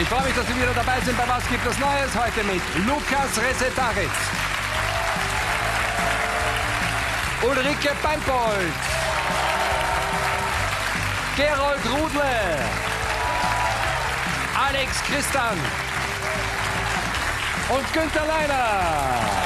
Ich freue mich, dass Sie wieder dabei sind bei Was gibt es Neues? Heute mit Lukas Resetaritz, Ulrike Beimpold, Gerold Rudle, Alex Christan und Günther Leiner.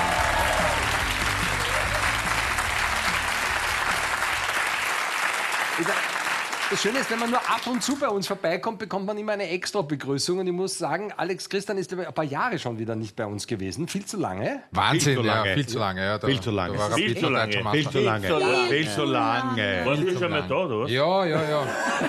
Das Schöne ist, wenn man nur ab und zu bei uns vorbeikommt, bekommt man immer eine extra Begrüßung. Und ich muss sagen, Alex Christan ist ein paar Jahre schon wieder nicht bei uns gewesen. Viel zu lange. Wahnsinn, ja, viel zu lange. Ja, viel zu lange. Viel zu lange. Viel zu lange. Viel zu lange. Warst du schon mal da, oder was? Ja.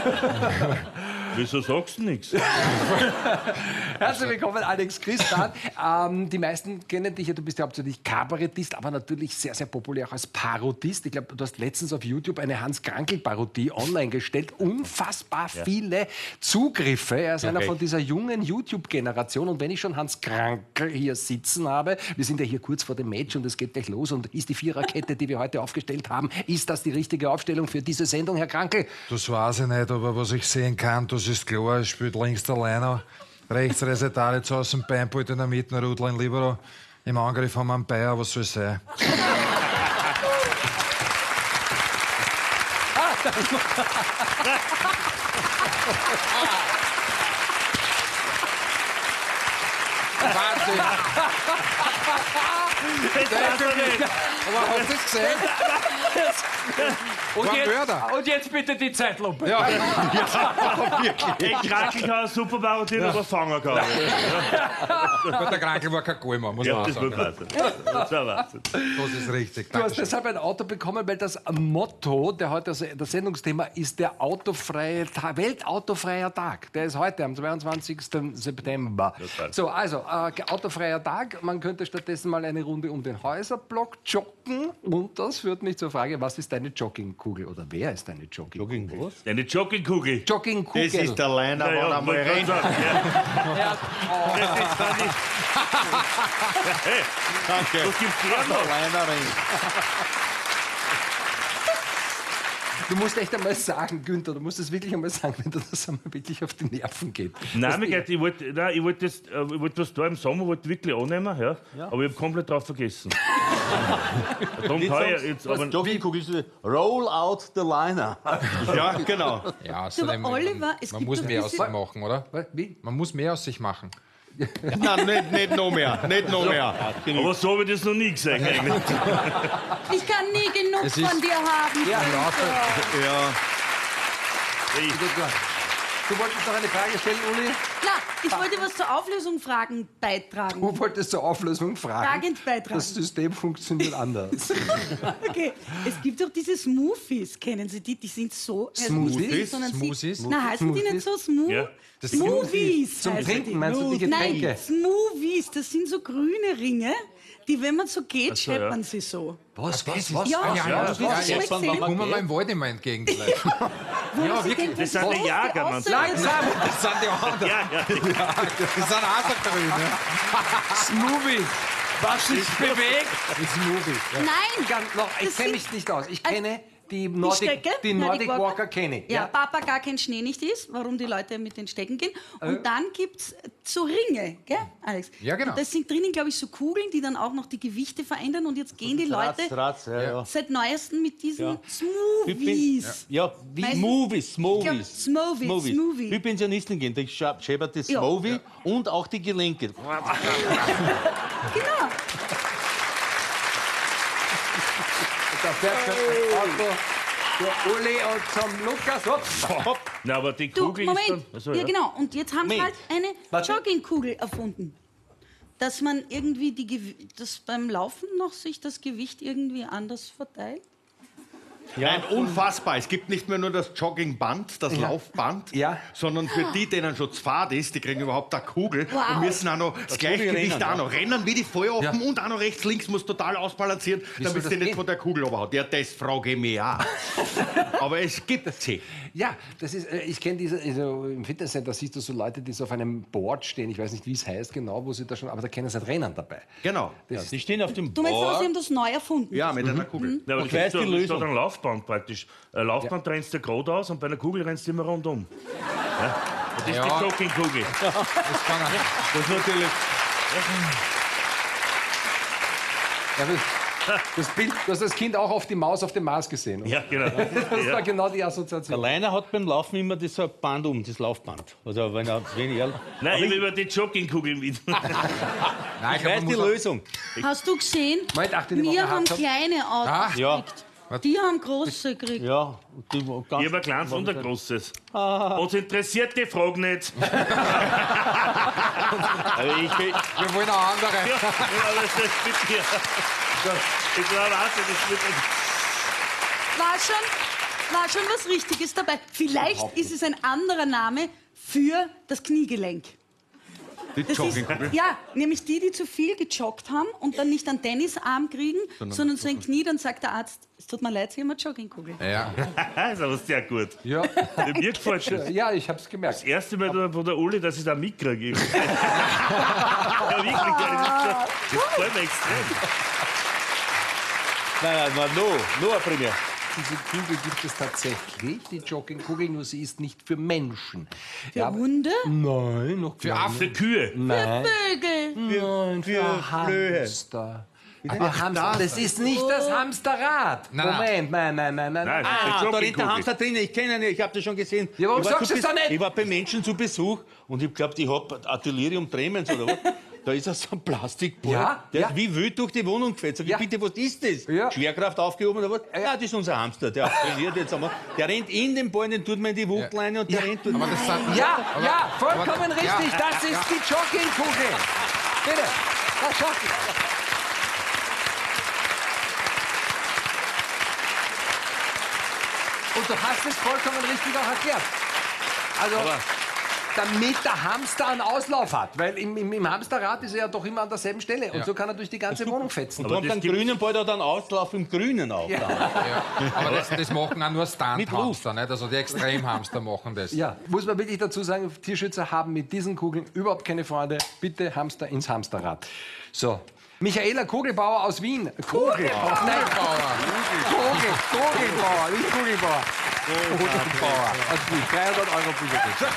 Wieso sagst du nichts? Herzlich willkommen, Alex Christan. Die meisten kennen dich ja, du bist ja hauptsächlich Kabarettist, aber natürlich sehr, sehr populär auch als Parodist. Ich glaube, du hast letztens auf YouTube eine Hans-Krankl-Parodie online gestellt. Unfassbar viele Zugriffe. Er ist einer von dieser jungen YouTube-Generation. Und wenn ich schon Hans Krankl hier sitzen habe, wir sind ja hier kurz vor dem Match und es geht gleich los. Und ist die Viererkette, die wir heute aufgestellt haben, ist das die richtige Aufstellung für diese Sendung, Herr Krankl? Das weiß ich nicht, aber was ich sehen kann, das ist klar. Er spielt links der Leiner, rechts Resetaritz aus dem Beinpult in der Mitte, Rudler in Libero. Im Angriff haben wir einen Bayer, was soll es sein? Wahnsinn! Aber hast du das gesehen? Und jetzt bitte die Zeitlupe. Ja. Ich Krankl kann eine super Parodie, aber fangen kann. Gut, der Krankl war kein Goalmann, muss man Ja, auch das sagen. wird passen. Das ist richtig. Du hast deshalb ein Auto bekommen, weil das Motto, der heute das Sendungsthema ist der autofreie Tag, Weltautofreier Tag. Der ist heute am 22. September. So, also autofreier Tag. Man könnte stattdessen mal eine Runde um den Häuserblock joggen. Und das führt mich zur Frage, was ist deine Joggingkugel oder wer ist deine Joggingkugel? Eine Joggingkugel. Joggingkugel. Das ist der Leiner, Ja, wenn er mal wollte rennt. gerade sagen, ja. Das ist dann nicht. Hey, Danke. was gibt's mehr Der noch? Leiner rennt. Du musst echt einmal sagen, Günther, du musst es wirklich einmal sagen, wenn dir das einmal wirklich auf die Nerven geht. Nein, ich wollte was da im Sommer wirklich annehmen, ja. Aber ich habe komplett drauf vergessen. Darum kann ich jetzt, aber Joggingkugel ist Roll out the liner. Ja, genau. Ja, Du, aber außerdem, Oliver, es man gibt muss doch mehr aus diese- sich machen, oder? Wie? Man muss mehr aus sich machen. Nein, nicht noch mehr. Nicht noch mehr. aber so habe ich das noch nie gesagt eigentlich. Ich kann nie genug Es ist- von dir haben. Ja, Günther. Ja. Du wolltest noch eine Frage stellen, Uli? Klar, ich wollte was zur Auflösung beitragen. Du wolltest zur Auflösung fragen. Fragend beitragen. Das System funktioniert anders. Okay, es gibt doch diese Smoothies, kennen Sie die? Die sind so... Smoothies? Smoothies? Na, heißen die nicht so smooth? Ja. Das Smoothies. Zum heißen Trinken die. meinst du die Getränke? Nein, Smoothies, das sind so grüne Ringe, die, wenn man so geht, so, ja. scheppern sie so. Was? Ja, das hast du ja, das schon mal gesehen? Kommen wir mal im Wald immer entgegen gleich. Ja, wirklich, das sind die Jäger, man sagt. Langsam! Das sind die anderen. Ja. Das sind auch so grün. Ja. Smoothie! Was sich bewegt! Smoothie. Ja. Nein! Ich Das kenne sind- mich nicht aus. Ich kenne die Strecke? die Nordic Walker kenne ich. Ja, Papa gar kein Schnee nicht ist, warum die Leute mit den Stecken gehen. Und dann gibt es so Ringe, gell, Alex? Ja, genau. Und das sind drinnen, glaube ich, so Kugeln, die dann auch noch die Gewichte verändern. Und jetzt gehen die Leute Ratz, ja. seit neuestem mit diesen Ja. Smoothies. Ja, wie Weißt du- Smoothies. Smoothie. Wie Pensionisten gehen, die scheppert das Ja. Smoothie und auch die Gelenke. Genau. Da fährt ein Auto der Uli und zum Lukas. Hopp. Na, aber die Du, Kugel Moment. ist dann... Achso, ja, genau. Und jetzt haben sie Moment. halt eine Warte. Joggingkugel erfunden. Dass man irgendwie dass beim Laufen noch sich das Gewicht irgendwie anders verteilt. Nein, unfassbar. Es gibt nicht mehr nur das Joggingband, das Laufband, Ja. sondern für die, denen schon zu fad ist, die kriegen überhaupt eine Kugel Wow. und müssen auch noch das Gleichgewicht Rennen, auch noch rennen, wie die Vollaufen und auch noch rechts, links muss total ausbalancieren, soll damit das sie nicht gehen? von der Kugel überhaut. Ja, das frage ich mich auch. Aber es gibt sie. Ja, das ist, ich kenne diese, also im Fitnesscenter siehst du so Leute, die so auf einem Board stehen, ich weiß nicht, wie es heißt genau, wo sie da schon, aber da kennen sie halt Rennen dabei. Genau. Das Die stehen auf dem Du meinst aber, sie Board. haben das neu erfunden? Ja, mit einer Kugel. Ja, aber Und da wer ist die gibt's Lösung? da ein Laufband praktisch. Ein Laufband rennst du gerade aus und bei einer Kugel rennst du immer rundum. Ja? Das ist die Jogginghugel. Das kann er. Das ist natürlich. Ja, das Bild, du hast das Kind auch auf die Maus auf dem Mars gesehen. Oder? Ja, genau. Das war genau die Der Assoziation. Leiner hat beim Laufen immer das so ein Band das Laufband. Also wenn er. Nein, ich will über die Jogginghugel wieder. Nein, Ich weiß die Lösung. Hast du gesehen? Moment, achte die Wir Woche haben gehabt. kleine Autos Ah, ja. gekriegt. Die haben große gekriegt. Ja, die Ich ganz. habe ein kleines und ein großes. Uns interessiert die Frage nicht. Also Wir wollen auch andere. Ja, aber das ist mit dir. Ich glaube auch, das wird. War schon was Richtiges dabei. Vielleicht ist es ein anderer Name für das Kniegelenk. Die Das ist, Jogginghugel. ja, nämlich die zu viel gejoggt haben und dann nicht einen Tennisarm kriegen, sondern so ein Knie, dann sagt der Arzt, es tut mir leid, Sie haben eine Jogginghugel. Ja. Das ist aber sehr gut. Ja. Mir gefällt das. Ja, ich hab's gemerkt. Das erste Mal von der Uli, dass ich da mitkriege. Ja, wirklich, das gefällt mir extrem. Nein, nur ein Premier. Diese Kugel gibt es tatsächlich, die Jogginghugel, nur sie ist nicht für Menschen. Für Hunde? Nein, noch Für Affen. Für Kühe. Vögel. Nein, für Hamster. Für Hamster. Das ist nicht das Hamsterrad. Nein, Moment, nein. Nein, Da für rennt der Jogginghugel. Hamster drin, ich kenne ihn, ich habe das schon gesehen. Ja, warum Ich war sagst zu du's doch nicht? Ich war bei Menschen zu Besuch und ich glaube, die hat Delirium Tremens oder was. Da ist so ein Plastikball, Ja, der ja. ist wie wild durch die Wohnung gefällt. Sag ich, Ja. bitte, was ist das? Ja. Schwerkraft aufgehoben oder was? Ja, das ist unser Hamster, der trainiert jetzt einmal. Der rennt in den Ball, den tut man in die Wuchtleine und der rennt dort. Aber das sind, Ja, vollkommen aber- richtig. ja, Das ist ja. die Jogginghugel. Bitte. Das Jogging. Und du hast es vollkommen richtig auch erklärt. Also, damit der Hamster einen Auslauf hat. Weil im Hamsterrad ist er ja doch immer an derselben Stelle. Und so kann er durch die ganze Wohnung fetzen. Und kommt das dann gibt's- grünen Ball, da dann Auslauf im Grünen auch. Ja. Aber das machen auch nur Mit Stunt-Hamster, nicht? Also die Extremhamster machen das. Ja, muss man wirklich dazu sagen, Tierschützer haben mit diesen Kugeln überhaupt keine Freude. Bitte Hamster ins Hamsterrad. So. Michaela Kugelbauer aus Wien. Kugelbauer. Nein, Kugelbauer, nicht Kugelbauer. Kugelbauer aus Wien. 300 € Bücher.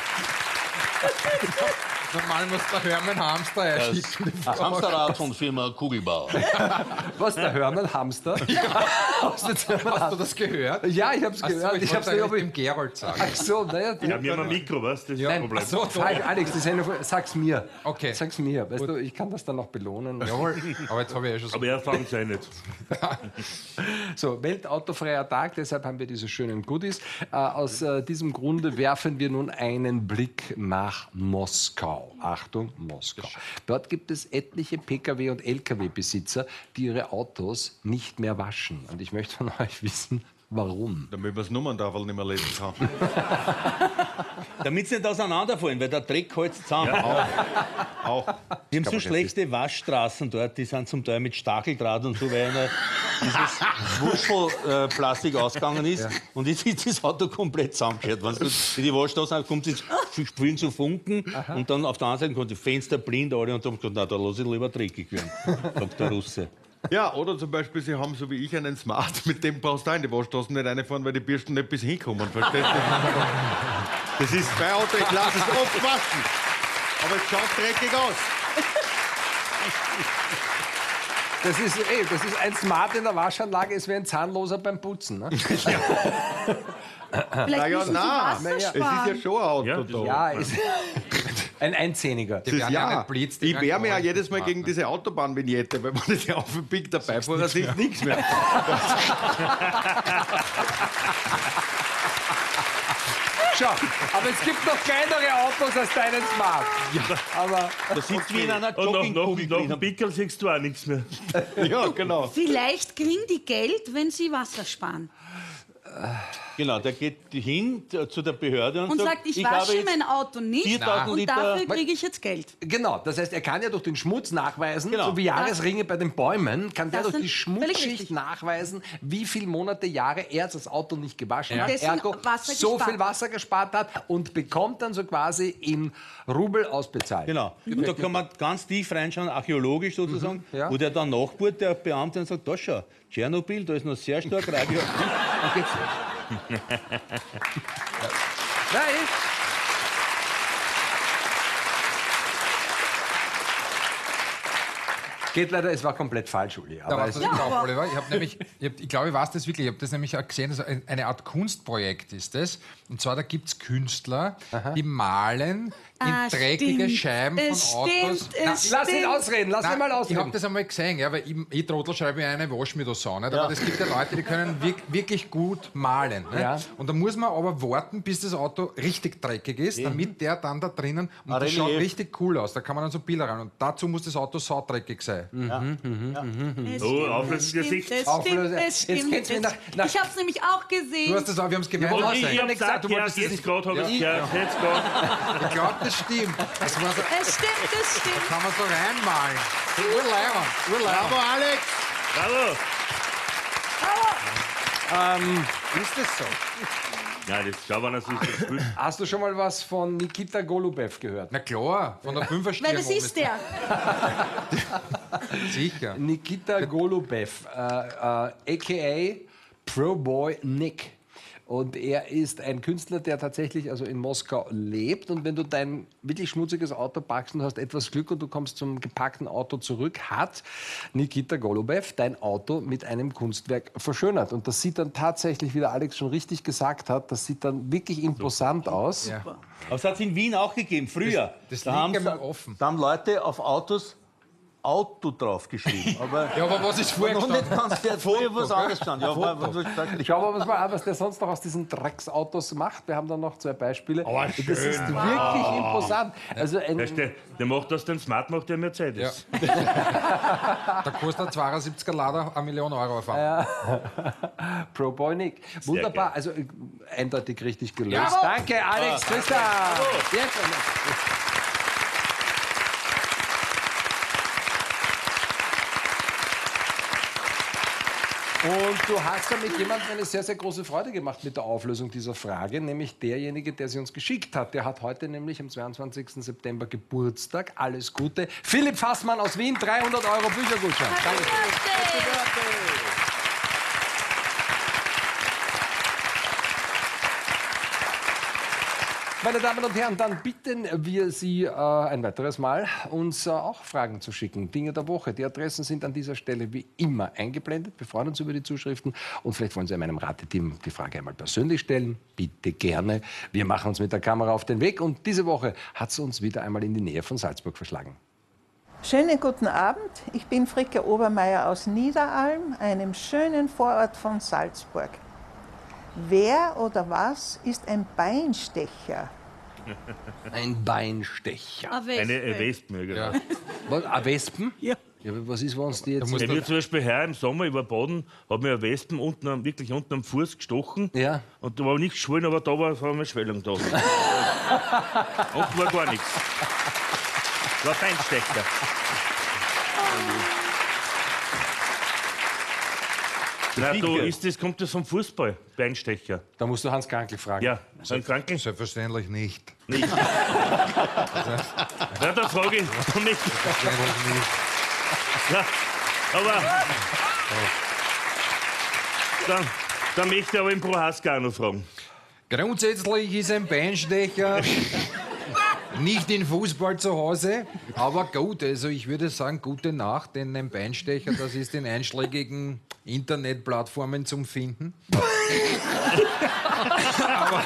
Normal muss der Hermann Hamster einschicken. Hamsterrad von Firma Kugelbauer. Was, der Hörmann Hamster? Hast Hast du das gehört? Ja, ich hab's gehört. Ich Ich hab's hab's nicht, ob ich... dem Gerold sagen. Ach so, naja. Ja, wir haben ein Mikro, was? Das ist das Problem. So, Falsch, Alex, das ist sag's mir. Okay. Sag's mir. Weißt du, ich kann das dann noch belohnen. Jawohl. Aber jetzt habe ich schon so. Aber er fängt es ja nicht. So, Weltautofreier Tag, deshalb haben wir diese schönen Goodies. Aus diesem Grunde werfen wir nun einen Blick nach Moskau. Achtung, Moskau. Dort gibt es etliche Pkw- und Lkw-Besitzer, die ihre Autos nicht mehr waschen. Und ich möchte von euch wissen, warum. Damit wir das Nummerntafel nicht mehr lesen kann. Damit sie nicht auseinanderfallen, weil der Dreck hält zusammen. Auch. Die haben so schlechte Waschstraßen dort, die sind zum Teil mit Stacheldraht und so, weil einer dieses Wuschelplastik ausgegangen ist und jetzt ist das Auto komplett zusammengekehrt. Wenn du in die Waschstraße kommst, jetzt spielen so Funken und dann auf der anderen Seite kommt die Fenster blind alle und dann gesagt, na, da lass ich lieber dreckig werden, sagt der Russe. Ja, oder zum Beispiel, Sie haben so wie ich einen Smart, mit dem brauchst du auch in die Waschstraßen nicht reinfahren, weil die Bürsten nicht bis hinkommen. Verstehst du? Das ist bei Auto, ich lasse es oft waschen. Aber es schaut dreckig aus. Das ist ein Smart in der Waschanlage, es wäre ein Zahnloser beim Putzen. Ne? Vielleicht Naja, müssen Sie nein. Wasser Es ist sparen. ja schon ein Auto Ja, da. Ja, ist ein Einzähniger. Die werden ja nicht blitzt. die Ich werden wehre mich ja gar nicht jedes Mal gegen machen. diese Autobahnvignette, weil man das ja aufpickt, der Beifahrer sieht nichts mehr. Schau, aber es gibt noch kleinere Autos als deinen Smart. Aber Da sitzt wie in einer Und nach Joggingkugel dem drin. Pickel siehst du auch nichts mehr. Ja, genau. vielleicht kriegen die Geld, wenn sie Wasser sparen. Genau, der geht hin zu der Behörde und, Und sagt, ich habe wasche jetzt mein Auto nicht 4000 und Liter- dafür kriege ich jetzt Geld. genau, das heißt, er kann ja durch den Schmutz nachweisen, Genau. so wie Jahresringe bei den Bäumen, kann der Das durch die sind völlig Schmutzschicht richtig. nachweisen, wie viele Monate, Jahre er das Auto nicht gewaschen hat, Deswegen ergo Wasser so gespart viel Wasser gespart hat und bekommt dann so quasi in Rubel ausbezahlt. Genau. Und da kann man ganz tief reinschauen, archäologisch sozusagen, ja. wo der dann nachbohrt, der Beamte, und sagt, da schau, Tschernobyl, da ist noch sehr stark radioaktiv. Und geht's. Nein, Geht leider, es war komplett falsch, Uli. Da Aber war es, das auch, Oliver. Ich glaube, ich weiß das wirklich. Ich habe das nämlich auch gesehen, also eine Art Kunstprojekt ist das. Und zwar, da gibt es Künstler, die malen in dreckige Scheiben von Autos. lass ihn ausreden, lass ihn mal Ich habe ausreden. das einmal gesehen, ja, weil ich Trottel schreibe mir eine, wasch mir das an. Nicht? Aber es gibt ja Leute, die können wirklich gut malen. Nicht? Ja. Und da muss man aber warten, bis das Auto richtig dreckig ist, damit der dann da drinnen, und das schaut richtig cool aus. Da kann man dann so Bilder ran. Und dazu muss das Auto saudreckig sein. Oh, Auflösungsgesicht. Es Auflösen. stimmt, es Jetzt stimmt. kennst du nach- Ich habe es nämlich auch gesehen. Du hast das auch, wir haben es gemerkt. Ja, Ich ja hab's gesagt, auch du gehört, wolltest es jetzt nicht- gerade habe ich gehört, jetzt gerade. Ich glaube, das stimmt. Das war so, Es stimmt, es stimmt. kann man so reinmalen. Urleiber. Bravo, Alex! Bravo! Ist das so? Ja, das glaube ich natürlich das Spiel. Hast du schon mal was von Nikita Golubev gehört? Na klar, von der Fünferstierung. Weil das ist der. Sicher. Nikita Golubev, a.k.a. Pro Boy Nick. Und er ist ein Künstler, der tatsächlich also in Moskau lebt. Und wenn du dein wirklich schmutziges Auto packst und hast etwas Glück und du kommst zum gepackten Auto zurück, hat Nikita Golubev dein Auto mit einem Kunstwerk verschönert. Und das sieht dann tatsächlich, wie der Alex schon richtig gesagt hat, das sieht dann wirklich imposant aus. Ja. Aber es hat es in Wien auch gegeben, früher. Das da, haben, liegt ja mal offen. da haben Leute auf Autos Auto draufgeschrieben. Aber Ja, aber was ist vorher noch nicht gestanden? ganz, der hat vorher was anderes gestanden. Ja, Ich schaue uns mal an, was der sonst noch aus diesen Drecksautos macht. Wir haben da noch 2 Beispiele. Das ist wirklich imposant. Also Weißt du, der macht aus dem Smart, macht der Mercedes. Da kostet ein 72er Lader 1 Million Euro auf einmal. Pro Boy Nick. Wunderbar, also eindeutig richtig gelöst. Jawohl. Danke, Alex, Christoph. Jetzt. Und du hast ja mit jemandem eine sehr, sehr große Freude gemacht mit der Auflösung dieser Frage, nämlich derjenige, der sie uns geschickt hat. Der hat heute nämlich am 22. September Geburtstag. Alles Gute. Philipp Fassmann aus Wien, 300 Euro Büchergutschein. Danke. Meine Damen und Herren, dann bitten wir Sie ein weiteres Mal, uns auch Fragen zu schicken. Dinge der Woche. Die Adressen sind an dieser Stelle wie immer eingeblendet. Wir freuen uns über die Zuschriften. Und vielleicht wollen Sie meinem Rateteam die Frage einmal persönlich stellen. Bitte gerne. Wir machen uns mit der Kamera auf den Weg. Und diese Woche hat es uns wieder einmal in die Nähe von Salzburg verschlagen. Schönen guten Abend. Ich bin Fricke Obermeier aus Niederalm, einem schönen Vorort von Salzburg. Wer oder was ist ein Beinstecher? Ein Beinstecher. Eine Wespen. Ja. Was, Wespen? Ja. Ja, was ist, wenn uns die jetzt... musst Ich bin zum Beispiel heuer im Sommer über Baden, hat mir eine Wespen wirklich unten am Fuß gestochen. Ja. Und da war nichts geschwollen, aber da war eine Schwellung da. Unten war gar nichts. War Beinstecher. Na, kommt das vom Fußball, Beinstecher? Da musst du Hans Krankl fragen. Ja, Hans Krankl? Selbstverständlich nicht. Nicht. Ja, da frage ich nicht. Selbstverständlich nicht. Ja, aber dann möchte ich aber im Prohaska auch noch fragen. Grundsätzlich ist ein Beinstecher nicht in Fußball zu Hause, aber gut, also ich würde sagen, gute Nacht, denn ein Beinstecher, das ist in einschlägigen Internetplattformen zum Finden. Aber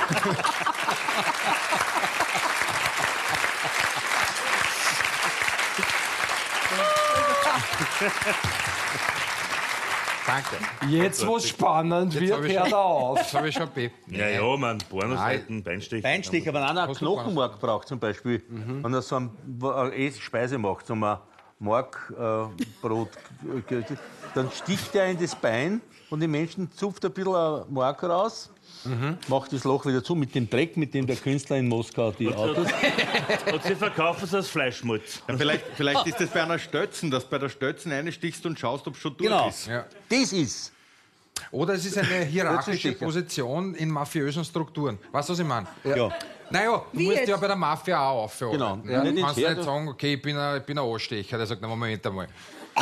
danke. Jetzt, wo es spannend wird, hab ich hört schon- er auf. Das habe ich schon beten. Ja, man, Pornoseiten, Beinstecher. Beinstecher, wenn einer einen Hast du Knochenmark braucht zum Beispiel, wenn er so eine Speise macht, so ein Markbrot, dann sticht er in das Bein und die Menschen zupft ein bisschen Mark raus, macht das Loch wieder zu mit dem Dreck, mit dem der Künstler in Moskau die Autos... Und sie verkaufen es als Fleischschmutz. Ja, vielleicht ist das bei einer Stötzen, dass bei der Stötzen einstichst und schaust, ob es schon durch Genau, ist. Ja. das ist... Oder es ist eine hierarchische Plötzlich Position in mafiösen Strukturen. Weißt du, was ich meine? Ja. Naja, du musst jetzt? ja bei der Mafia auch aufhören. Genau. Ja, Nicht du kannst ins nicht Herd- sagen, okay, ich bin ein Anstecher. Der sagt, na, Moment einmal.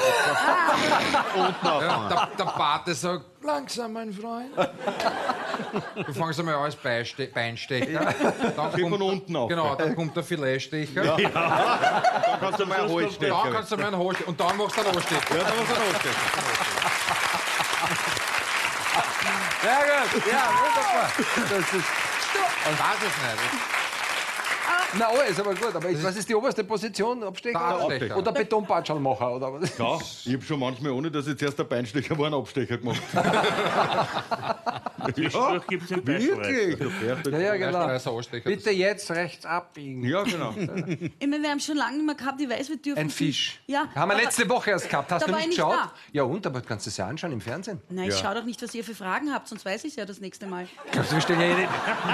Unten Ja, aufhängen. der Pate sagt, langsam, mein Freund. Du fängst einmal an als Beinstecher. Dann Von unten auf. Genau, dann kommt der Filetstecher. Dann kannst du mal einen Holzstecher. Dann kannst du mal einen Holzstecher. Und dann machst du einen Holzstecher. Ja, dann machst du einen Holzstecher. Ja, gut. Ja, wunderbar. Das ist, Ich weiß es nicht. na, alles, aber gut. Aber was ist die oberste Position? Abstecher? Der Abstecher. Oder Betonpatschelmacher? Oder was? Ja, ich habe schon manchmal, ohne dass ich zuerst der Beinstecher war, einen Abstecher gemacht. Zwischendurch gibt es den Beischreis. Wirklich? Ja, genau. Erster Anstecher. Bitte jetzt rechts abbiegen. Ja, genau. Ich meine, wir haben schon lange nicht mehr gehabt, ich weiß, wir dürfen... Ein Fisch. Ja. Haben wir aber- letzte Woche erst gehabt. Hast Da du war nicht ich nicht geschaut? da. Ja, und? Aber kannst du es ja anschauen im Fernsehen. Nein, ich schaue doch nicht, was ihr für Fragen habt, sonst weiß ich es ja das nächste Mal. Glaubst du, wir stellen ja jede...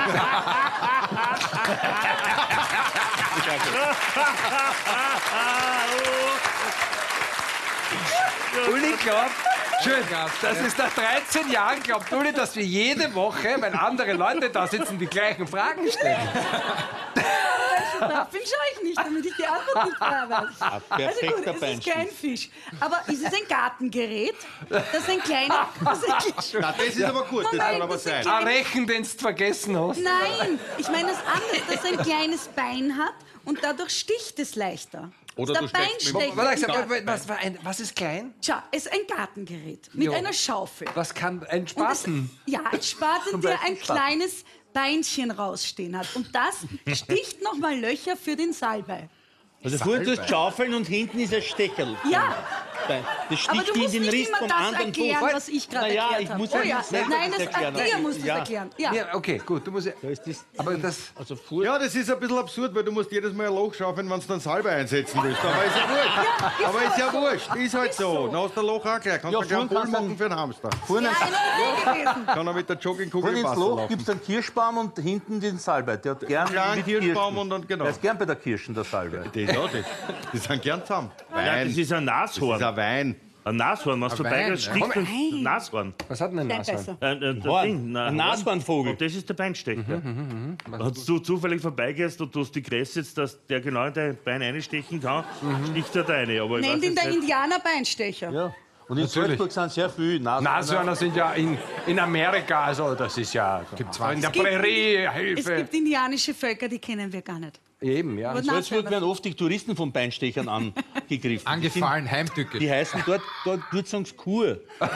Uli glaubt, schön, das ist nach 13 Jahren, glaubt Uli, dass wir jede Woche, wenn andere Leute da sitzen, die gleichen Fragen stellen. Daraufhin schaue ich nicht, damit ich die Antwort nicht klar weiß. Also gut, Perfekter es ist Beinstich. kein Fisch. Aber ist es ein Gartengerät? Das ist ein kleiner... Das ist ein, Na, das ist aber gut, das Moment, kann aber das ist ein sein. Ein Rechen, den du vergessen hast. Nein, ich meine das andere, das ein kleines Bein hat und dadurch sticht es leichter. Oder der du steckst mit dem- Beinstecher. Was ist klein? Schau, es ist ein Gartengerät mit Jo. einer Schaufel. Was kann ein Und Spaten? ja, ein Spaten, Zum der Beispiel ein Spaten. kleines Beinchen rausstehen hat. Und das sticht nochmal Löcher für den Salbei. Also vorne tust du schaufeln und hinten ist ein Stecherl. Ja, Das aber sticht du in musst den nicht Riss immer vom das anderen erklären, Fuß. was ich gerade Naja, erklärt ich habe. muss Oh ja ja, nicht selber nein, das das erklären. dir musst du es Ja. erklären. Ja. Ja, okay, gut. Du musst ja, Da ist das, aber das... also vor, Ja, das ist ein bisschen absurd, weil du musst jedes Mal ein Loch schaufeln, wenn du dann Salbe einsetzen willst. Aber ist ja wurscht. Aber ist ja wurscht. Ist halt so. Dann hast du ein Loch auch gleich. Kannst Ja, du gleich einen vorn Bull kannst du- machen für einen Hamster. vorne, Ja, eine Idee gewesen. Kann er mit der Joggingkugel vorne im ins Wasser Loch laufen. gibt es einen Kirschbaum und hinten den Salbei. Der hat gern Kleinen mit Kirschbaum Kirschen. und dann genau. Der ist gern bei der Kirschen, der Salbei. Die sind gern zusammen. Ja, Wein. das ist ein Das ist Nashorn. ein Wein. Ein Nashorn, was Ein vorbeigeht, Wein, sticht ein Nashorn. Was hat denn ein Nashorn? Steinbeißer. Das Horn. Ding, Ein Nashornvogel. Und das ist der Beinstecher. Wenn du zufällig vorbeigehst und du hast die Gräse jetzt, dass der genau in dein Bein einstechen kann, sticht er deine. Aber ich Nennt weiß ihn jetzt der nicht. Indianer Beinstecher. Ja. Und in Natürlich. Salzburg sind sehr viele Nashörner sind ja in Amerika, also das ist ja in der Prärie, Es Hilfe. gibt indianische Völker, die kennen wir gar nicht. Eben, ja. Aber In Salzburg Nashörner- werden oft die Touristen von Beinstechern angegriffen. Angefallen, heimtückisch. Die heißen dort sagen sie Kur.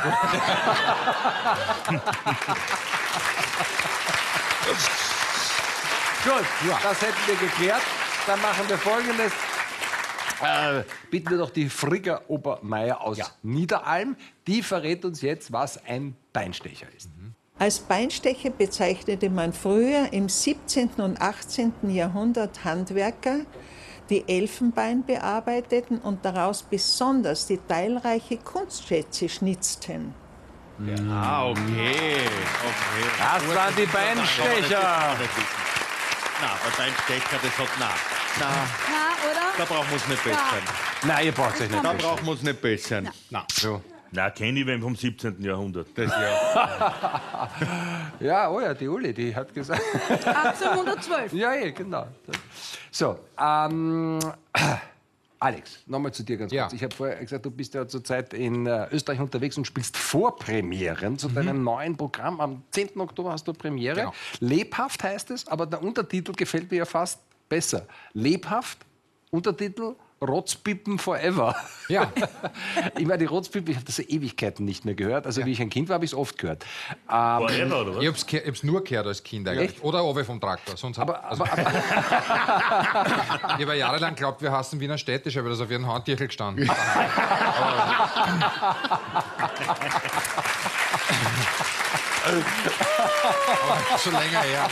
Gut, das hätten wir geklärt. Dann machen wir Folgendes. Bitten wir doch die Frigga Obermeier aus Niederalm. Die verrät uns jetzt, was ein Beinstecher ist. Als Beinstecher bezeichnete man früher im 17. und 18. Jahrhundert Handwerker, die Elfenbein bearbeiteten und daraus besonders detailreiche Kunstschätze schnitzten. Ah, okay. Das waren die Beinstecher. Na, aber Beinstecher, das hat na. Na, oder? Da brauchen wir uns nicht bessern. Nein, ihr braucht euch nicht. Da brauchen wir uns nicht bessern. Na, kenne ich wen vom 17. Jahrhundert. Das ja. Ja, oh ja, die Uli, die hat gesagt. 1812. Ja, genau. So, Alex, nochmal zu dir ganz kurz. Ja. Ich habe vorher gesagt, du bist ja zurzeit in Österreich unterwegs und spielst Vorpremieren zu deinem neuen Programm. Am 10. Oktober hast du Premiere. Genau. Lebhaft heißt es, aber der Untertitel gefällt mir ja fast besser. Lebhaft, Untertitel Rotzpippen forever. Ja. Ich meine, die Rotzpippen, ich habe das ja Ewigkeiten nicht mehr gehört. Also wie ich ein Kind war, habe ich es oft gehört. Forever, oder was? Ich hab's nur gehört als Kind eigentlich. Echt? Oder Owe vom Traktor. Sonst Aber ich habe jahrelang geglaubt, wir hassen Wiener Städtische, weil das auf ihren Handtüchel gestanden. Aber schon länger her.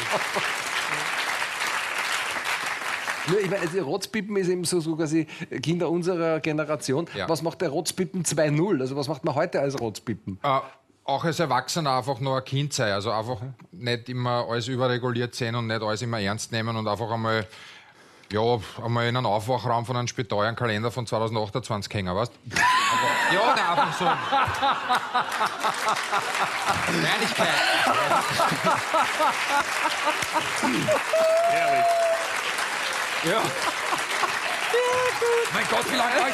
Nur, ich meine, also Rotzpippen ist eben so quasi Kinder unserer Generation. Ja. Was macht der Rotzpippen 2.0? Also was macht man heute als Rotzpippen? Auch als Erwachsener einfach nur ein Kind sein. Also einfach nicht immer alles überreguliert sehen und nicht alles immer ernst nehmen und einfach einmal in einen Aufwachraum von einem Spital einen Kalender von 2028 hängen, weißt du? Ja, nein, einfach so. Kleinigkeit. Ehrlich. Ja. Mein Gott, wie lange war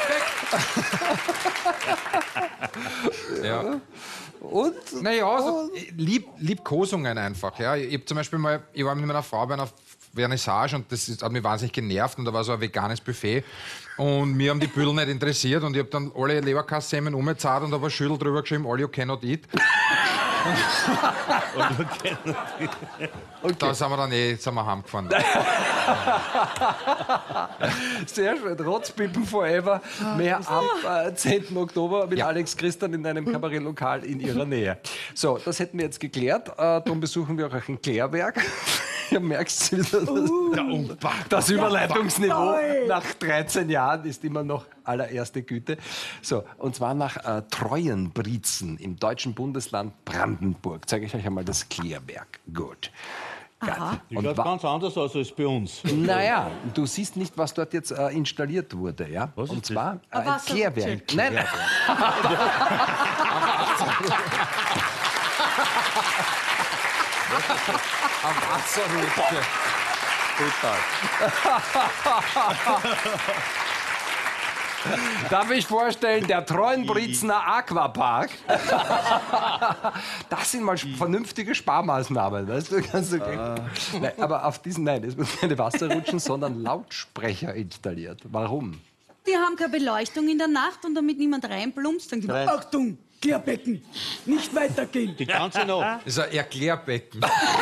ich weg? Ja. Und? Naja, also, Liebkosungen einfach. Ja. Ich hab zum Beispiel mal, ich war mit meiner Frau bei einer Vernissage und hat mich wahnsinnig genervt und da war so ein veganes Buffet und mir haben die Büdel nicht interessiert und ich habe dann alle Leberkassemen umgezahlt und habe ein Schüttel drüber geschrieben, all you cannot eat. Und da sind wir dann heimgefahren. Sehr schön. Rotzpippen forever. Mehr ab 10. Oktober mit Alex Christian in einem Kabarettlokal in ihrer Nähe. So, das hätten wir jetzt geklärt. Darum besuchen wir auch ein Klärwerk. Ihr merkt wieder, das Überleitungsniveau nach 13 Jahren ist immer noch allererste Güte. So, und zwar nach Treuenbrietzen im deutschen Bundesland Brandenburg. Zeige ich euch einmal das Klärwerk. Gut. Aha. Das schaut ganz anders aus als bei uns. Naja, du siehst nicht, was dort jetzt installiert wurde. Ja? Was Und ist zwar das? ein Wasser- Klärwerk. Nein, Am Wasserrutsche. darf ich vorstellen, der Treuenbritzner Aquapark. Das sind mal vernünftige Sparmaßnahmen. Weißt du? Nein, aber auf diesen, nein, es wird keine Wasserrutschen, sondern Lautsprecher installiert. Warum? Die haben keine Beleuchtung in der Nacht und damit niemand reinplumpst, dann die Rein. Achtung, Klärbecken, nicht weitergehen. Die ganze Nacht. Das ist ein Erklärbecken.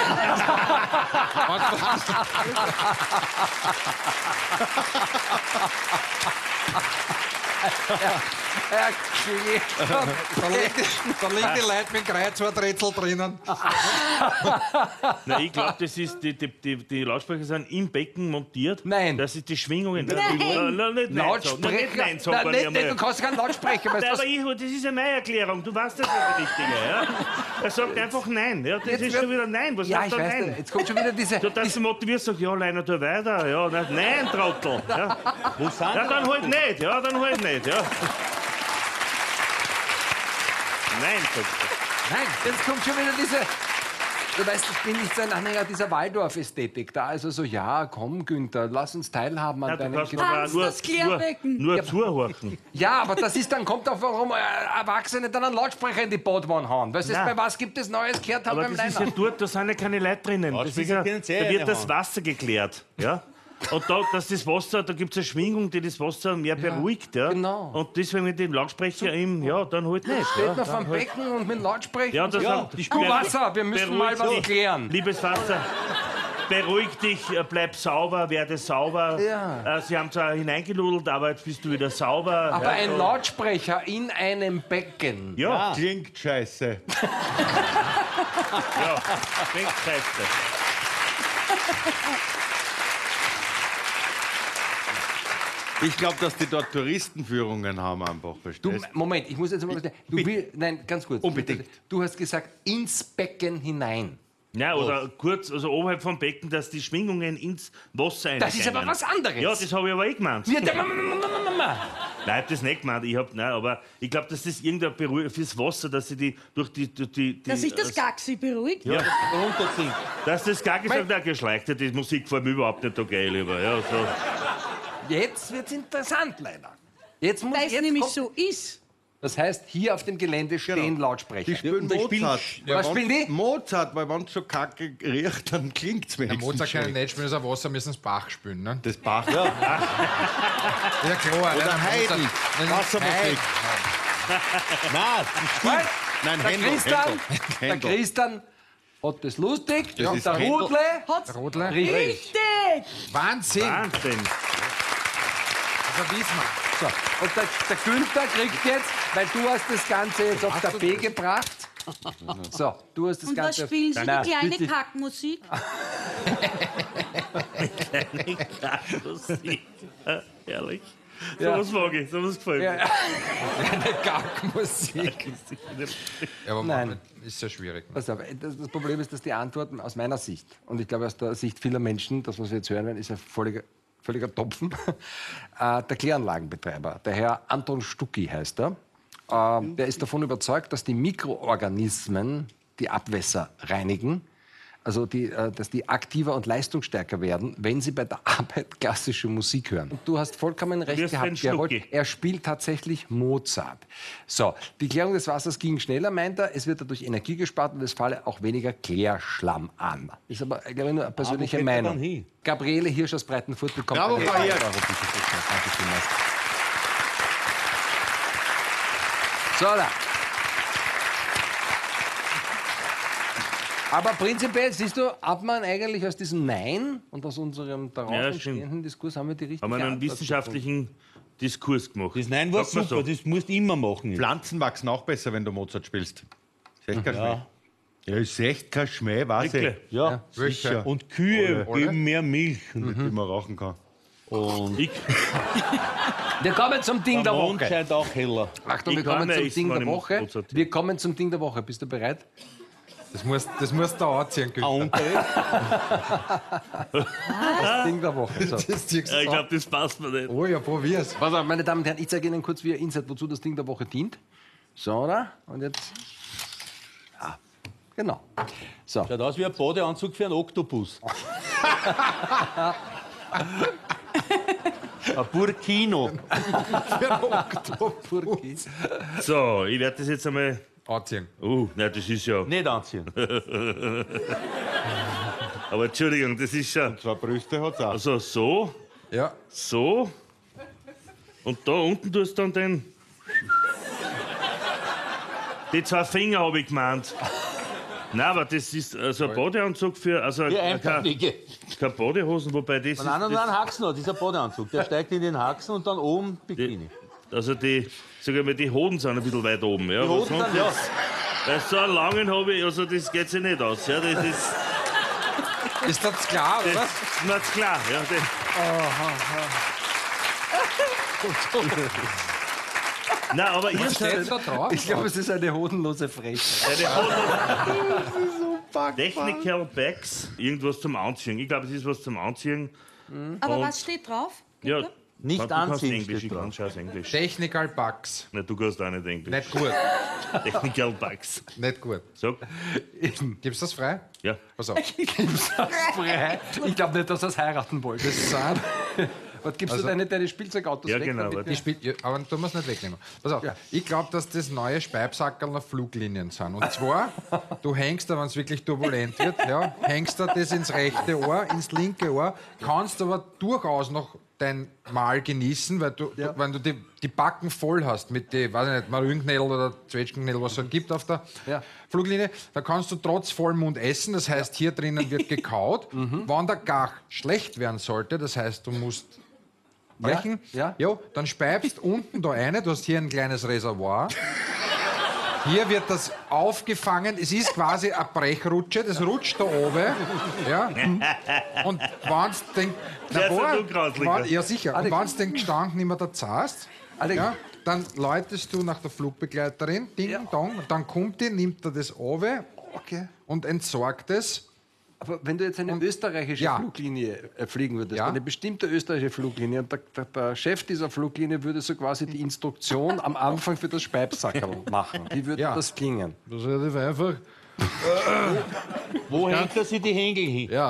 Da liegen die Leute mit Kreuzworträtsel drinnen. Nein, ich glaube, das ist die Lautsprecher sind im Becken montiert. Nein. Das ist die Schwingungen. Nein. Nicht Lautsprecher? Nein sagen. Nein, nicht, du kannst keinen Lautsprecher. Weißt Nein, du, aber das ist eine Erklärung. Du weißt das nicht, Richtige. Ja? Er sagt einfach Nein. Ja, das Jetzt ist wird- schon wieder Nein. Was ja, sagt ich er weiß Nein? nicht. Jetzt kommt schon wieder diese... Du, dass du motivierst, sagst, ja, Leiner, tu weiter. Ja, nein, Trottel. Ja. Wo sind Ja, dann halt nicht. Ja, dann halt nicht. Ja. Nein, sagt er. Nein, jetzt kommt schon wieder diese... Du weißt, ich bin nicht so ein Anhänger dieser Waldorf-Ästhetik. Da also so, ja, komm, Günther, lass uns teilhaben an Ja, du deinem kannst Kind. aber Tanz das Klärbecken. nur zuhorchen. Ja, aber das ist dann, kommt auch, warum Erwachsene dann einen Lautsprecher in die Badwanne hauen. Weißt du, Nein. bei was gibt es Neues gehört haben Aber beim das ist ja Leiner? dort, da sind ja keine Leute drinnen. Das ist Lautsprecher ja, können sie da wird eine das haben. Wasser geklärt. Ja? Und da, dass das Wasser, da gibt es eine Schwingung, die das Wasser mehr beruhigt. Ja? genau. Und deswegen mit dem Lautsprecher ja, dann halt nicht. Steht Ja? noch vom Becken und mit dem Lautsprecher. Ja, und das so. haben- Du Wasser, wir müssen mal Beruhigt was dich. klären. Liebes Wasser, beruhig dich, bleib sauber, werde sauber. Ja. Sie haben zwar hineingeludelt, aber jetzt bist du wieder sauber. Aber ja. ein Lautsprecher in einem Becken. Ja, Klingt scheiße. ja, klingt scheiße. Ich glaube, dass die dort Touristenführungen haben einfach, Du, verstehst Moment, ich muss jetzt mal was sagen. Nein, ganz kurz. Unbedingt. Du hast gesagt, ins Becken hinein. Ja, oder kurz, also oberhalb vom Becken, dass die Schwingungen ins Wasser eindringen. Das ist aber was anderes. Ja, das habe ich aber eh gemeint. Ja, Nein, ich hab das nicht gemeint. Nein, aber ich glaube, dass das irgendein Beruhig fürs Wasser, dass sie die durch die Dass sich das Gaxi beruhigt. Ja, Runterziehen. dass das gar gesagt hat, geschleicht. Die Musik gefällt mir überhaupt nicht okay, lieber. Ja, so. Jetzt wird's interessant, leider. Jetzt muss Weil es jetzt nämlich kommt- so ist. Das heißt, hier auf dem Gelände stehen Genau. Lautsprecher. Die spielen die spielen- Mozart. Was spielen die? Mozart, weil wenn es schon kacke riecht, dann klingt es Der wenigstens Mozart kann schön. nicht spielen, das Wasser müssen ins Bach spülen. Ne? Das Bach. Ja, klar. Oder Haydn. Wassermusik. Nein, Nein, Nein, der Händel. Christian, der Händel. Christian hat das lustig. Das und ist der Händel. Rudle, Hat's Rodler. richtig. richtig. Wahnsinn. Wahnsinn. Das wissen wir. So, und der Günther kriegt jetzt, weil du hast das Ganze jetzt auf der B gebracht. So, du hast das Und was Ganze... spielen Sie? Na, Die kleine bitte. Kackmusik? Musik. Ehrlich. Ja. So was mag ich, so was gefällt mir. Ja, eine Gackmusik. Ja, aber Nein. ist sehr schwierig. Pass auf, das Problem ist, dass die Antworten aus meiner Sicht, und ich glaube aus der Sicht vieler Menschen, das, was wir jetzt hören werden, ist ein völliger Topfen. Der Kläranlagenbetreiber, der Herr Anton Stucki heißt er, der ist davon überzeugt, dass die Mikroorganismen die Abwässer reinigen. Also dass die aktiver und leistungsstärker werden, wenn sie bei der Arbeit klassische Musik hören. Und du hast vollkommen recht wirst ein gehabt, Gerold. Schnucki. Er spielt tatsächlich Mozart. So, die Klärung des Wassers ging schneller, meint er. Es wird dadurch Energie gespart und es falle auch weniger Klärschlamm an. Ist aber, glaube ich, nur eine persönliche geht er Meinung. dann hin? Gabriele Hirsch aus Breitenfurt bekommt Bravo, eine Frau Hirsch. Euro. Bitte, bitte. Danke vielmals. So, da. Aber prinzipiell, siehst du, hat man eigentlich aus diesem Nein und aus unserem daraus Ja, entstehenden Diskurs haben wir die richtige Haben wir einen Antwort wissenschaftlichen Diskurs gemacht. Das Nein war Sagt man super, das musst du immer machen. jetzt. Pflanzen wachsen auch besser, wenn du Mozart spielst. Ist echt kein Schmäh. Ja. Ja, ist echt kein Schmäh, weiß ich. Wirklich? Ja. Sicher. Und Kühe Oder? geben mehr Milch. Die man rauchen kann. Und Ich, Wir kommen zum Ding der der Mond Woche. scheint auch heller. Achtung, wir Ich kann kommen ja zum essen, Ding wenn der ich Woche. Mozart- Wir kommen zum Ding der Woche. Bist du bereit? Das musst du da anziehen, Günther. Und Das Ding der Woche. So. Das ziehst du ich an. glaube, das passt mir nicht. Oh ja, probier's. Pass auf, meine Damen und Herren, ich zeige Ihnen kurz, wie ihr Insight, wozu das Ding der Woche dient. So, oder? Und jetzt. Ah, genau. So. schaut aus wie ein Badeanzug für einen Oktopus. Ein Burkino. So, ich werde das jetzt einmal. Anziehen. Nein, das ist ja. Nicht anziehen. Aber Entschuldigung, das ist ja. Zwei Brüste hat es auch. Also so, Ja. so. Und da unten tust du dann den. Die 2 Finger habe ich gemeint. Nein, aber das ist also ein Badeanzug für. Also Wie keine Einbeinige. Badehosen, wobei das Nein, nein, ist. nein, Haxen hat, dieser Badeanzug. Der steigt in den Haxen und dann oben Bikini. Also die, sag ich mal, die Hoden sind ein bisschen weit oben. Ja, Die Hoden sonst sind, ja. jetzt- Weil so einen langen habe ich, also das geht sich nicht aus. Ja, das ist. Ist das klar, oder? Das, na, ist klar. Ja, das, Nein, aber ihr Was steht seid. da drauf? Ich glaube, es ist eine hodenlose Frechheit. Technical Bags, irgendwas zum Anziehen. Ich glaube, es ist was zum Anziehen. Aber Und- was steht drauf? Ja, Bitte? Nicht du kannst anziehen, Englisch, steht ich drauf. kann scheiß Englisch. Technical Bugs. Nein, du kannst auch nicht Englisch. Nicht gut. Technical Bags. Nicht gut. Sag. Gibst du das frei? Ja. Pass auf. Frei. Ich glaube nicht, dass er es heiraten wollte. Das sind, Was gibst Also- du deine Spielzeugautos Ja, weg? genau, damit warte. wir- die spielt, ja, aber du musst nicht wegnehmen. Pass auf. Ja. Ich glaube, dass das neue Speibsackerl auf Fluglinien sind. Und zwar, du hängst da, wenn es wirklich turbulent wird, ja, hängst da das ins rechte Ohr, ins linke Ohr, kannst aber durchaus noch dein Mahl genießen, weil du, wenn du die Backen voll hast mit den, weiß ich nicht, Marillenknädel oder Zwetschgenknädel, was es halt gibt auf der Ja. Fluglinie, da kannst du trotz Vollmond essen, das heißt, hier drinnen wird gekaut. Wenn der Gach schlecht werden sollte, das heißt, du musst brechen, ja. dann speibst unten da eine, du hast hier ein kleines Reservoir. Hier wird das aufgefangen, es ist quasi eine Brechrutsche, das rutscht da oben. Ja. Und wenn es den. Der ist ja du grauslicher. Ja, sicher. Und wenn du den Gestank nicht mehr da zahlst, Alex. ja, dann läutest du nach der Flugbegleiterin, ding dong, und dann kommt die, nimmt er das runter Okay. und entsorgt es. Aber wenn du jetzt eine österreichische Ja. Fluglinie fliegen würdest, Ja. eine bestimmte österreichische Fluglinie, und der Chef dieser Fluglinie würde so quasi die Instruktion am Anfang für das Speibsackerl machen. Wie würde Ja. das klingen? Das ist relativ einfach. Wo hängt er sich die Hängel hin? Ja.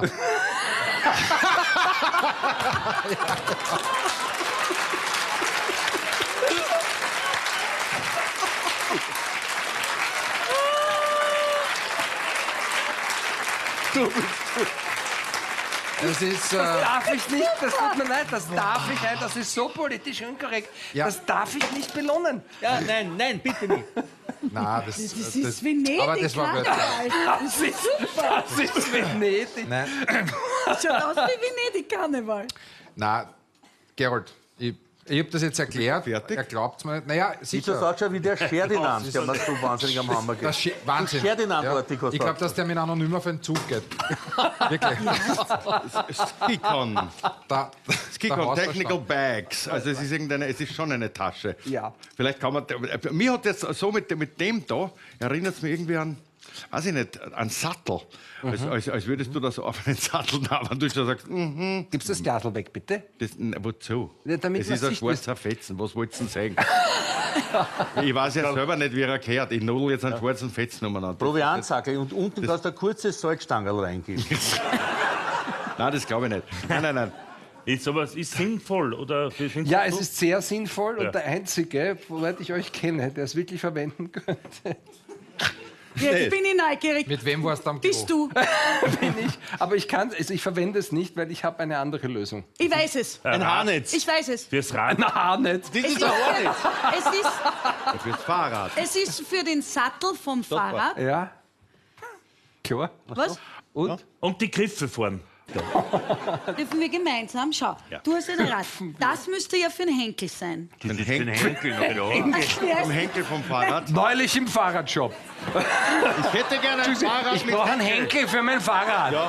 Das ist. Darf ich nicht, das tut mir leid, das darf ich nicht, das ist so politisch unkorrekt. Ja. Das darf ich nicht belohnen. Ja, nein, bitte nicht. Nein, Das ist Venedig. aber das war gut. Karneval. Das ist Venedig. Nein, Das schaut aus wie Venedig-Karneval. nein, Gerold, ich habe das jetzt erklärt. Fertig? Er glaubt es mir nicht. Naja, Wieso sicher. schaut schon wie der Ferdinand, der mir so wahnsinnig am Hammer geht. Wahnsinn. Ferdinand-artig hast Ich du glaube, dass der mit anonym auf den Zug geht. Wirklich. Skicon. Da, Skicon, hast du Technical verstanden. Bags. Also es ist schon eine Tasche. Ja. Vielleicht kann man. Mir hat jetzt so mit dem da, erinnert es mich irgendwie an weiß ich nicht, einen Sattel. Als würdest du das auf einen Sattel nehmen, wenn du schon sagst, Gibst das Glasl weg, bitte? wozu? Ja, damit Es man ist ein sieht, schwarzer Fetzen, was wolltest du denn sagen? Ich weiß ja selber nicht, wie er gehört. Ich nudel jetzt einen schwarzen Fetzen umeinander. Proviantsackel und unten kannst du ein kurzes Salzstangerl reingeben. Nein, das glaube ich nicht. Nein. Ist aber es ist sinnvoll, oder? Ja, es ist sehr sinnvoll Ja. und der Einzige, soweit ich euch kenne, der es wirklich verwenden könnte, Jetzt bin ich neugierig. Mit wem warst du am Klo? Bist du? bin ich. Aber ich verwende es nicht, weil ich habe eine andere Lösung. Ich weiß es. Ein Haarnetz. Ich weiß es. Fürs Rad. Na, nicht. Das Es ist ist, ein Haarnetz. Fürs Fahrrad. es ist für den Sattel vom Fahrrad. Ja. Klar. Was? Und? Und die Griffe vorn. Dürfen wir gemeinsam? Schau, du hast ja ein Rad. Das müsste ja für den Henkel sein. Den Henkel Erklär's. vom Henkel vom Fahrrad. Neulich im Fahrradshop. Ich hätte gerne ein Fahrrad Ich mit brauche einen Henkel für mein Fahrrad. Ja.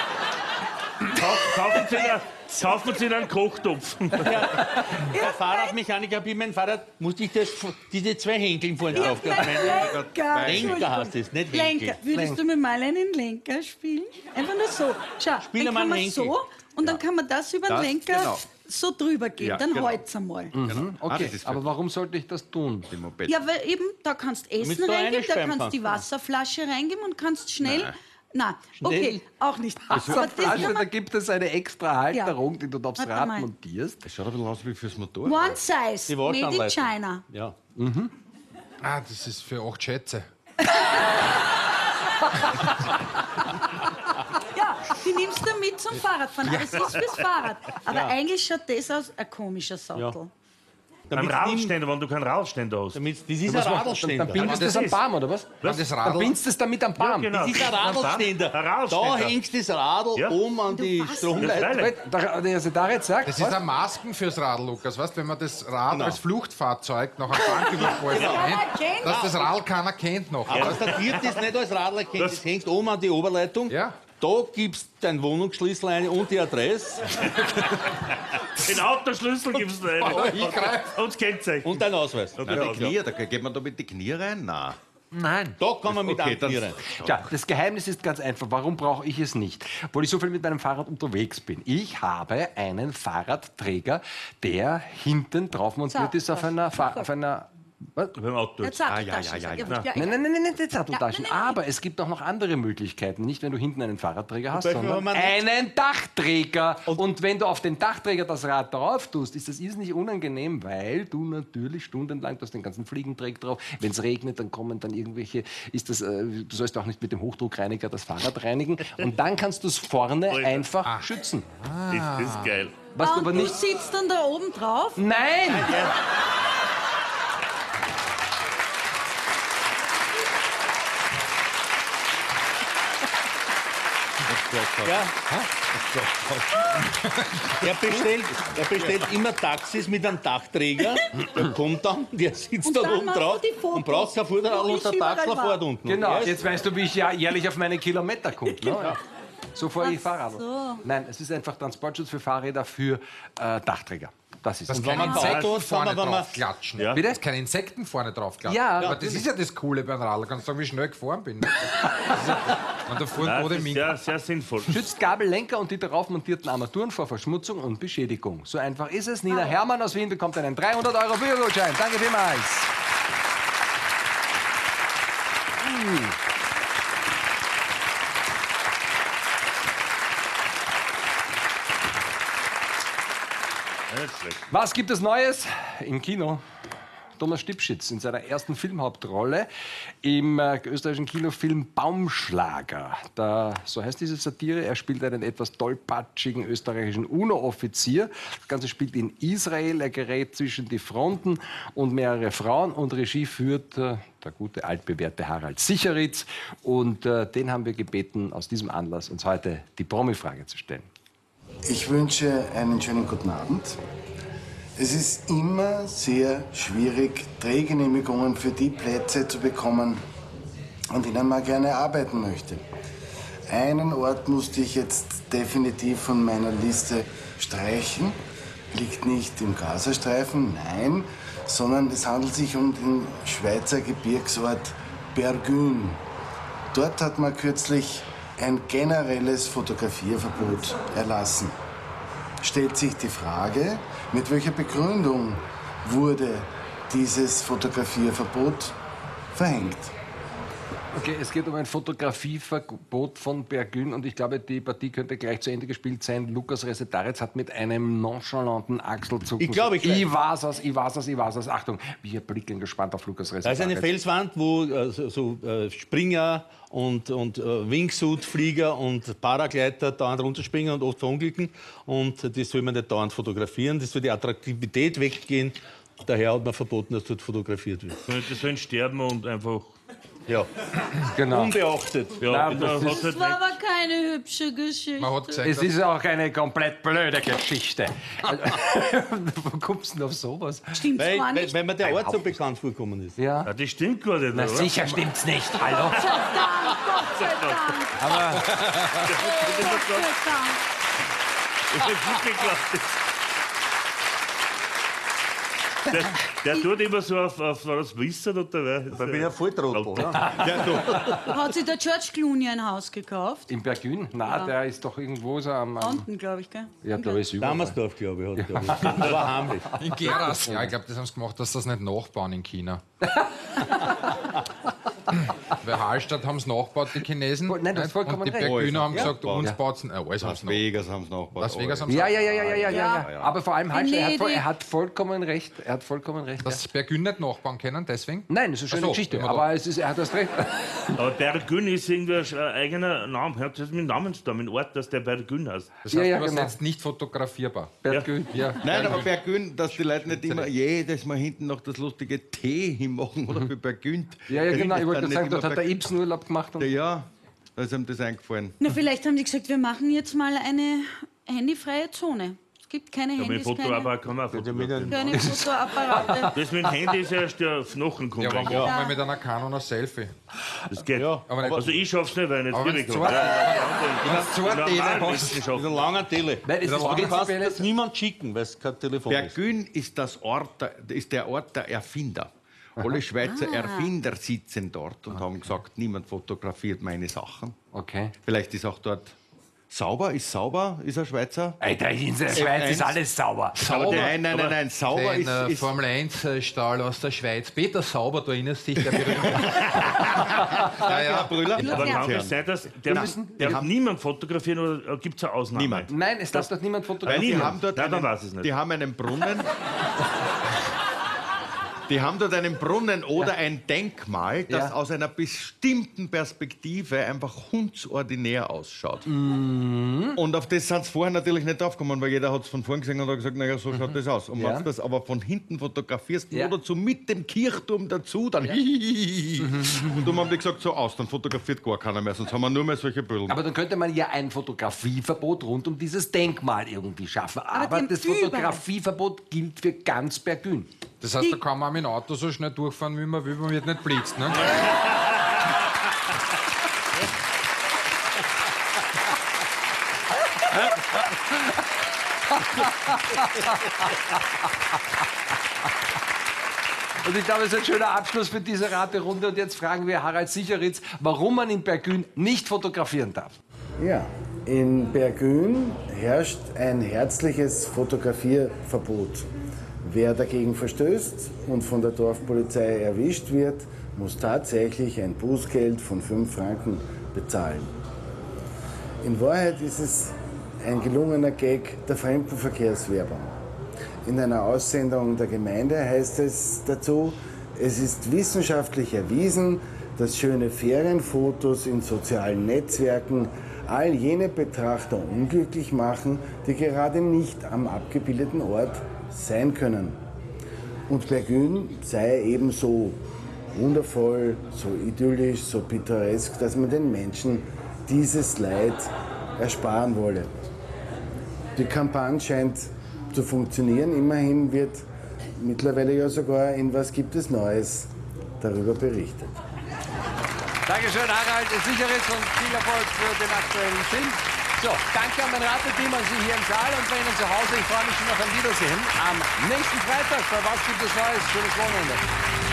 Kaufen Sie einen Kochtopf. Der Fahrradmechaniker habe ich mein Fahrrad, musste ich diese zwei Henkeln vorne drauf Lenker. Lenker heißt es, nicht Henkel. Lenker. Würdest du mir mal einen Lenker spielen? Einfach nur so. Schau, Spiel dann mal kann man einen Henkel. so und dann kann man das über den Das, Lenker genau. so drüber gehen. Ja, Dann genau. halt's einmal. Okay, das ist aber für- warum sollte ich das tun? Die Moped. Ja, weil eben, da kannst Essen Damit du reingeben, da einspeiben kannst die kannst. Wasserflasche reingeben und kannst schnell... Nein, okay, auch nicht. Aber das Flasche, kann da man, gibt es eine extra Halterung, die du aufs Warte Rad mal. montierst. Das schaut ein bisschen aus wie fürs Motorrad. One size, Die made in Waschanleitung. China. Ja. Ah, das ist für 8 Schätze. Ja, die nimmst du mit zum Fahrradfahren. Aber es ist fürs Fahrrad. Aber eigentlich schaut das aus, ein komischer Sattel. Ein Damit Radständer, wenn du keinen Radständer hast. das ist ein Radlständer. Dann bindest du es am Baum, oder was? Wenn das Dann Radl, bindest du es damit am Baum. genau. Das ist ein Radlständer. Ein Radlständer. Da hängst du das Radl Ja. oben an die was? Stromleitung. Freilich. Also da jetzt sagt, das ist ein Masken fürs Radl, Lukas. Weißt, wenn man das Rad als Fluchtfahrzeug nach einem Banküberfall verwendet, dass das Radl keiner kennt noch. Aber das wird das nicht als Radl erkennt, das hängt oben an die Oberleitung. Ja. Da gibst du deinen Wohnungsschlüssel ein und die Adresse Den Autoschlüssel gibst du rein. Und das Kennzeichen. und deinen Ausweis. Nein, die Knie, da geht man da mit die Knie rein? Nein. Nein. Da kann man mit Okay, dann- anknieren. Tja, das Geheimnis ist ganz einfach. Warum brauche ich es nicht? Obwohl ich so viel mit meinem Fahrrad unterwegs bin. Ich habe einen Fahrradträger, der hinten drauf montiert ist auf einer... Was? Beim Auto. Eine Satteltasche. ja. sag ich. Na. Nein, nicht die Satteltaschen. Ja, nein. Aber es gibt auch noch andere Möglichkeiten. Nicht, wenn du hinten einen Fahrradträger hast, Beispiel, sondern wenn man- einen Dachträger. Und wenn du auf den Dachträger das Rad drauf tust, ist das irrsinnig unangenehm, weil du natürlich stundenlang, du hast den ganzen Fliegenträg drauf. Wenn es regnet, dann kommen dann irgendwelche, du sollst auch nicht mit dem Hochdruckreiniger das Fahrrad reinigen. Und dann kannst du es vorne einfach schützen. Das ist geil. Was du Und aber du nicht... sitzt dann da oben drauf. Nein! Ja. Er bestellt immer Taxis mit einem Dachträger. Der kommt dann, der sitzt Und da dann oben machst du drauf die Fotos, und braucht kein Vorderrad wo und ich der überall Taxler war. fährt unten. Genau, Ja, jetzt weißt du, wie ich ja jährlich auf meine Kilometer komme. Ne? So fahre ich Fahrrad. so. Nein, es ist einfach Transportschutz für Fahrräder für Dachtträger. Das ist Dass es. keine man Insekten Auto hat, vorne kann man- drauf klatschen. Ja. Bitte? Dass keine Insekten vorne drauf klatschen. Ja, aber das ist ja das Coole beim Radl. Du kannst sagen, wie schnell ich gefahren bin. Und da vorne Nein, wurde das ist mich. sehr, sehr sinnvoll. Schützt Gabel, Lenker und die darauf montierten Armaturen vor Verschmutzung und Beschädigung. So einfach ist es. Nina Hermann aus Wien bekommt einen 300 € Bürgergutschein. Danke vielmals. Nicht schlecht. Was gibt es Neues im Kino? Thomas Stipschitz in seiner ersten Filmhauptrolle im österreichischen Kinofilm Baumschlager. So heißt diese Satire. Er spielt einen etwas tollpatschigen österreichischen UNO-Offizier. Das Ganze spielt in Israel. Er gerät zwischen die Fronten und mehrere Frauen. Und Regie führt der gute altbewährte Harald Sicheritz. Und den haben wir gebeten, aus diesem Anlass uns heute die Promi-Frage zu stellen. Ich wünsche einen schönen guten Abend. Es ist immer sehr schwierig, Drehgenehmigungen für die Plätze zu bekommen, an denen man gerne arbeiten möchte. Einen Ort musste ich jetzt definitiv von meiner Liste streichen. Liegt nicht im Gazastreifen, nein, sondern es handelt sich um den Schweizer Gebirgsort Bergün. Dort hat man kürzlich ein generelles Fotografierverbot erlassen. Stellt sich die Frage, mit welcher Begründung wurde dieses Fotografierverbot verhängt? Okay, es geht um ein Fotografieverbot von Bergün und ich glaube, die Partie könnte gleich zu Ende gespielt sein. Lukas Resetaritz hat mit einem nonchalanten Achselzucken... Ich glaube, ich weiß es. Achtung, wir blicken gespannt auf Lukas Da Resetaritz. ist eine Felswand, wo Springer und Wingsuit-Flieger und Paragleiter dauernd runterspringen und oft verunglücken. Und das soll man nicht dauernd fotografieren. Das soll die Attraktivität weggehen. Daher hat man verboten, dass dort fotografiert wird. Die sollen sterben und einfach. Ja, Genau. unbeachtet. Ja, Nein, da das hat's Das war aber keine hübsche Geschichte. Man hat gesagt, Es ist auch eine komplett blöde Geschichte. Wo kommst du denn auf sowas? Stimmt's gar nicht? Weil mir der Ort so bekannt vorgekommen ist. Ja. Ja, das stimmt gar nicht, Na oder? sicher stimmt's nicht, hallo? Gott sei Dank. Aber Gott sei Dank. Ich hab nicht geglaubt. Der tut immer so auf das Wissen oder wer? Ich bin ja Volltrottel. Ja. Hat sich der George Clooney ein Haus gekauft? in Bergün? Na, der ist doch irgendwo so am... Unten, glaube ich, gell? Ja, da ist überall. Damersdorf, glaube ich, hat der. Aber heimlich. in Geras. Ja, ich glaube, das haben sie gemacht, dass das nicht nachbauen in China. Bei Hallstatt haben sie nachgebaut, die Chinesen. Nein, du hast vollkommen und die recht. Bergüner haben Ja. gesagt, uns baut es. Alles haben Las sie noch. Vegas haben sie noch. Las Vegas haben sie Ja. Aber vor allem Hallstatt, Venedig. er hat vollkommen recht. Er hat vollkommen recht. dass Bergün nicht nachbauen können, deswegen. Nein, das ist eine schöne Ach so, Geschichte. immer Aber er hat das recht. Aber Bergün ist irgendwie ein eigener Name. Er hat das mit Namensnamen, ein Ort, dass der Bergün heißt. Das Ja, heißt ja, übersetzt nicht fotografierbar. Bergün. Ja. Nein, aber Bergün, dass die Leute nicht immer jedes Mal hinten noch das lustige T hinmachen oder für Bergün. Ja, genau. Ich wollte Dann gerade sagen, nicht dort immer hat der Ibsen Urlaub gemacht. Und Ja, da ist ihm das eingefallen. Na, vielleicht haben die gesagt, wir machen jetzt mal eine handyfreie Zone. Es gibt keine Ja, mit Handys, Fotoapparat kann man auch fotografieren. keine Fotoapparate. Das mit dem Handy ist erst auf Knochen Ja, aber kommt. machen wir mit einer Canon ein Selfie. Das geht. Aber nicht Also ich schaff's nicht, weil ich nicht Aber direkt wenn's habe. so eine Tele hast. Mit einer langen Tele. Nein, es ist Du kannst prinzipiell... das niemand schicken, weil es kein Telefon ist. Bergün ist der Ort der Erfinder. Alle Schweizer Erfinder sitzen dort und haben gesagt, niemand fotografiert meine Sachen. Okay. Vielleicht ist auch dort sauber. Ist sauber? Ist er Schweizer? Alter, in der Schweiz ist alles sauber. Sauber? Nein. Sauber Den ist Formel 1 Stall aus der Schweiz. Peter Sauber, du erinnerst dich, der berühmte. ja, Brüller. Aber kann das sein, dass der niemand fotografieren oder gibt es eine Ausnahme? Niemand. Nein, es darf doch niemand fotografieren. Die haben dort Nein, dann weiß ich's nicht. Die haben einen Brunnen. Die haben dort einen Brunnen oder ein Denkmal, das Ja. aus einer bestimmten Perspektive einfach hundsordinär ausschaut. Mhm. Und auf das sind sie vorher natürlich nicht draufgekommen, weil jeder hat es von vorn gesehen und hat gesagt, naja, so schaut das aus. Und Mhm. Ja. wenn du das aber von hinten fotografierst, Ja. nur dazu mit dem Kirchturm dazu, dann Und darum haben die gesagt, so aus, dann fotografiert gar keiner mehr, sonst haben wir nur mehr solche Bilder. Aber dann könnte man ja ein Fotografieverbot rund um dieses Denkmal irgendwie schaffen. Aber die das haben überall. Fotografieverbot gilt für ganz Bergün. Das heißt, da kann man mit dem Auto so schnell durchfahren, wie man will, man wird nicht blitzt. Ne? Und ich glaube, es ist ein schöner Abschluss für diese Raterunde. Und jetzt fragen wir Harald Sicheritz, warum man in Bergün nicht fotografieren darf. Ja, in Bergün herrscht ein herzliches Fotografierverbot. Wer dagegen verstößt und von der Dorfpolizei erwischt wird, muss tatsächlich ein Bußgeld von 5 Franken bezahlen. In Wahrheit ist es ein gelungener Gag der Fremdenverkehrswerbung. In einer Aussendung der Gemeinde heißt es dazu, es ist wissenschaftlich erwiesen, dass schöne Ferienfotos in sozialen Netzwerken all jene Betrachter unglücklich machen, die gerade nicht am abgebildeten Ort sein können. Und Bergün sei ebenso wundervoll, so idyllisch, so pittoresk, dass man den Menschen dieses Leid ersparen wolle. Die Kampagne scheint zu funktionieren. Immerhin wird mittlerweile ja sogar in Was gibt es Neues darüber berichtet. Dankeschön, Harald Sicheritz und viel Erfolg für den aktuellen Film. So, danke an mein Rateteam, an Sie hier im Saal und bei Ihnen zu Hause. Ich freue mich schon auf ein Wiedersehen am nächsten Freitag. Bei Was gibt es Neues? Schönes Wochenende.